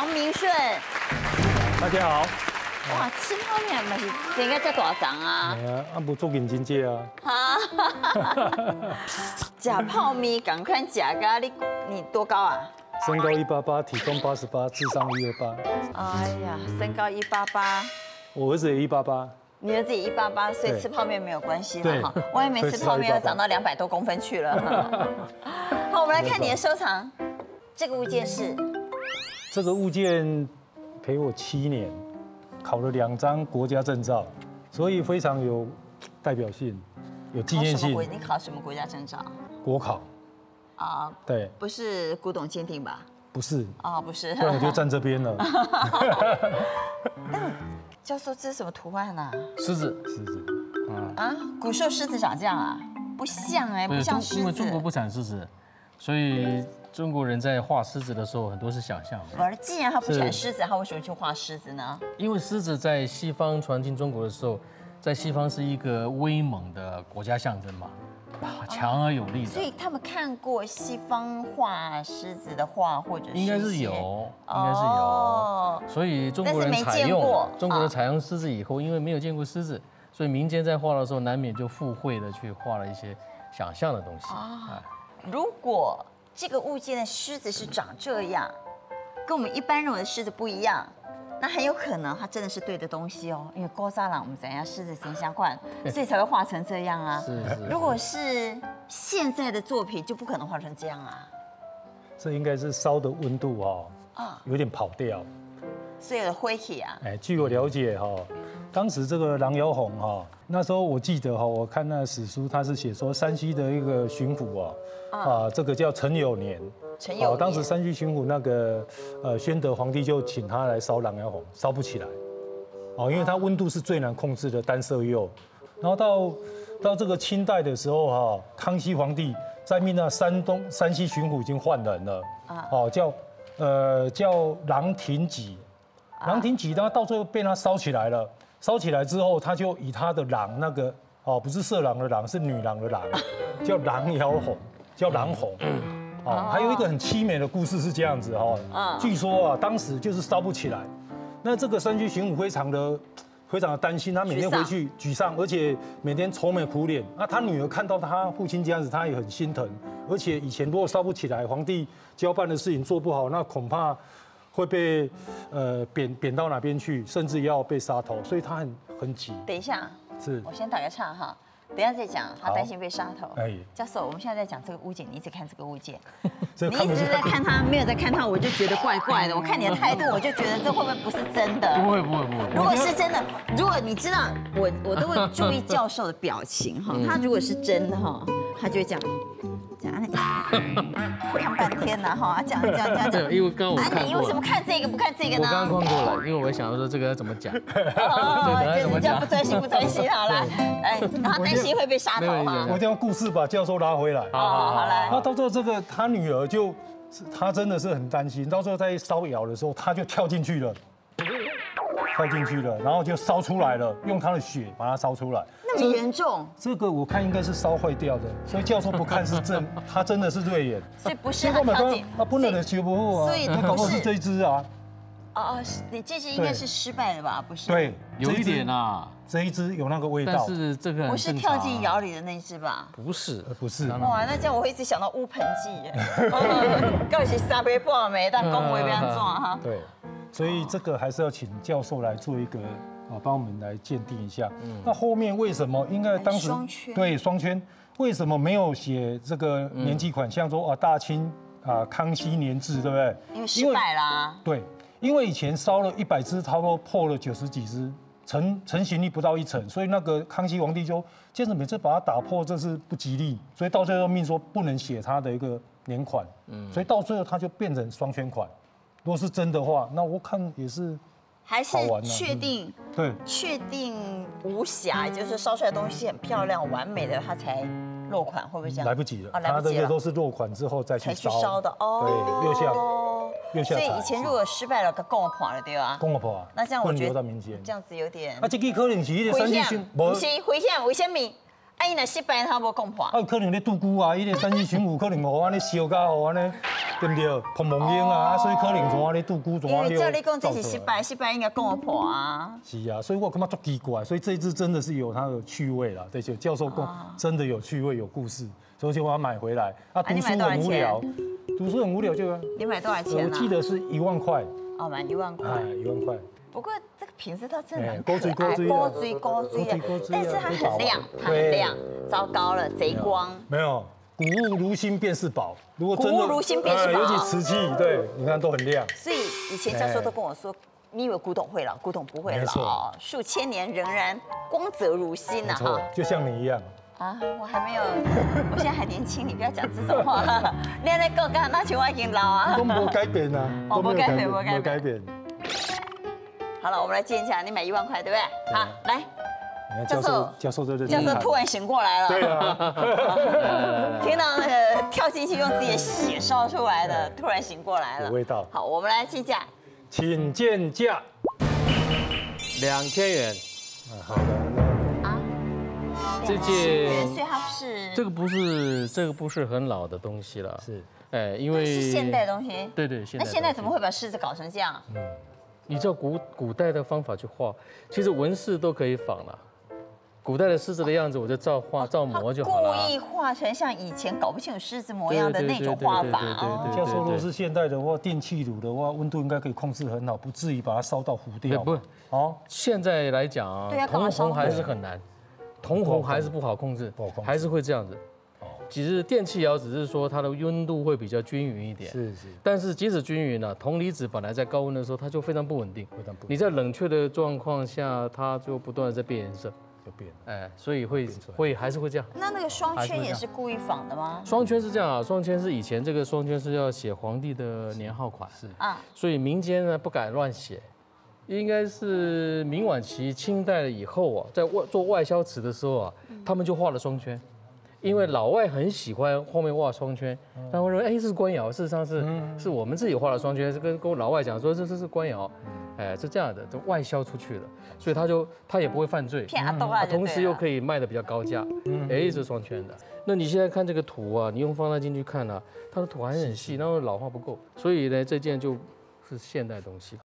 王明顺。 大家好。 哇，吃泡面嘛是应该才大张啊？ 哎呀，不做认真这啊。 吃泡面赶快吃噶，你多高啊？ 身高188，体重88，智商128。 哎呀，身高188， 我儿子也188。 你儿子也188，所以吃泡面没有关系了哈。 对， 万一没吃泡面，要长到200多公分去了。好，我们来看你的收藏，这个物件是？ 这个物件陪我7年，考了2张国家证照，所以非常有代表性，有纪念性。 你考什么国家证照？ 国考。 啊，对，不是古董鉴定吧？不是。哦，不是。 不然我就站这边了。 教授，这是什么图案啊？ 狮子。 啊，古时候狮子长这样啊？不像哎，不像狮子。 因为中国不产狮子，所以中国人在画狮子的时候，很多是想象的。 既然他不产狮子，他为什么去画狮子呢？ 因为狮子在西方传进中国的时候，在西方是一个威猛的国家象征嘛。强而有力的， 所以他们看过西方画狮子的画，或者是应该是有，所以中国人采用狮子以后，因为没有见过狮子，所以民间在画的时候难免就附会的去画了一些想象的东西。 如果这个物件的狮子是长这样，跟我们一般认为的狮子不一样。那很有可能它真的是对的东西哦，因为高沙朗我们怎样狮子神相换，所以才会画成这样啊。 是。 如果是现在的作品，就不可能画成这样啊。 这应该是烧的温度有点跑掉， 所以有灰气啊。 据我了解当时这个郎窑红那时候我记得我看那史书，他是写说山西的一个巡抚这个叫陈有年。当时山西巡抚那个宣德皇帝就请他来烧郎窑红，烧不起来，因为它温度是最难控制的单色釉。然后到这个清代的时候康熙皇帝在命那山西巡抚已经换人了叫郎廷己，郎廷己他到最后被他烧起来了，烧起来之后他就以他的郎那个不是色狼的狼，是女郎的郎，叫郎窑红，叫郎红。还有一个很凄美的故事是这样子据说当时就是烧不起来，那这个山西巡抚非常的担心，他每天回去沮丧，而且每天愁眉苦脸。那他女儿看到他父亲这样子，他也很心疼，而且以前如果烧不起来，皇帝交办的事情做不好，那恐怕会被贬到哪边去，甚至要被杀头，所以他很急。 等一下，我先打个岔哈。等一下再讲，他担心被杀头。教授，我们现在在讲这个物件，你一直看这个物件，你一直在看它，没有在看它，我就觉得怪怪的。我看你的态度，我就觉得这会不会不是真的？ 不会。 如果是真的，如果你知道，我都会注意教授的表情他如果是真的他就会讲。看半天呢讲。 因为刚刚我看过了。 你为什么看这个不看这个呢？ 我刚刚看过了，因为我想说这个要怎么讲。 就是这样不专心好了。他担心会被杀头我一定要故事把教授拉回来。 好来。 那到最后这个他女儿他真的是很担心，到最后在烧窑的时候，他就跳进去了，然后就烧出来了，用他的血把它烧出来。 那么严重？ 这个我看应该是烧坏掉的，所以教授不看是真，他真的是锐眼。 所以不是他跳进， 他不能的修不好所以他搞不好是这一只啊。 你这只应该是失败的吧？不是？ 对， 有一点这一只有那个味道。 但是这个不是跳进窑里的那只吧？ 不是。 哇，那这样我会一直想到乌盆记耶。到底是三杯半没，但恭维被他抓哈。 对，所以这个还是要请教授来做一个帮我们来鉴定一下。那后面为什么应该当时对双圈，为什么没有写这个年纪款，像说大清康熙年制，对不对？ 因为失败啦。 对，因为以前烧了100只，差不多破了90几只。成型率不到1成，所以那个康熙皇帝就接着每次把它打破，这是不吉利，所以到最后命说不能写它的一个年款，所以到最后它就变成双圈款。如果是真的话，那我看也是还是确定确定无瑕，就是烧出来的东西很漂亮完美的，它才落款，会不会这样？ 来不及了，它这些都是落款之后再去烧的对，右下。 所以以前如果失败了，跟我破了对吧？ 跟我破啊。 那这样我觉得到民间这样子有点。 这个可能是一个山西巡， 不是危险，为什么？ 啊，伊若失败，他无讲破。 啊，可能咧拄久啊，伊个战士群舞可能无安尼烧甲好安尼，对不对？碰梦英啊，所以可能怎啊咧拄久怎啊因为照你讲这是失败，失败应该讲我破啊。 是啊，所以我感觉足奇怪，所以这一支真的是有它的趣味啦。对，就教授讲真的有趣味有故事，所以我要买回来。啊，读书很无聊，读书很无聊就。 你买多少钱？ 我记得是1万块。 哦，买1万块。 哎，1万块。 不过这个瓶子倒真的蛮勾追高追的，但是它很亮，它很亮。糟糕了，贼光。 没有，古物如新便是宝。如果真的古物如新便是宝， 尤其瓷器，对，你看都很亮。 所以以前教授都跟我说，你以为古董会老，古董不会老，数千年仍然光泽如新呐哈。 就像你一样。 啊，我还没有，我现在还年轻，你不要讲这种话。你在讲干那群我已经老啊。 都没改变啊， 都没有改变。 好了，我们来见一下，你买1万块，对不对？好，来。 教授突然醒过来了。 对啊。 听到那个跳进去用自己的血烧出来的，突然醒过来了。 有味道。 好，我们来计价。 请见价。 2000元。 好的。啊。 这件， 所以它是这个不是很老的东西了。 是。 哎，因为是现代东西。 对， 那现在怎么会把狮子搞成这样？ 你照古代的方法去画，其实纹饰都可以仿了。古代的狮子的样子，我就照模就好了。 故意画成像以前搞不清楚狮子模样的那种画法。 教授，如果是现代的话，电气炉的话，温度应该可以控制很好，不至于把它烧到糊掉。 不，哦，现在来讲啊，铜红还是很难，铜红还是不好控制，还是会这样子。其实电气窑只是说它的温度会比较均匀一点， 是。 但是即使均匀呢，铜离子本来在高温的时候它就非常不稳定，你在冷却的状况下，它就不断的在变颜色， 就变， 哎，所以还是会这样。 那个双圈也是故意仿的吗？ 双圈是这样啊，双圈是以前这个双圈是要写皇帝的年号款，是啊，所以民间呢不敢乱写，应该是明晚期清代了以后啊，在做外销瓷的时候啊，他们就画了双圈。因为老外很喜欢后面画双圈，他会认为哎这是官窑，事实上是我们自己画的双圈，是跟老外讲说这是官窑，哎是这样的，就外销出去了，所以他也不会犯罪，同时又可以卖的比较高价，哎是双圈的。那你现在看这个图啊，你用放大镜去看啊，它的图还很细，然后老化不够，所以呢这件就是现代东西。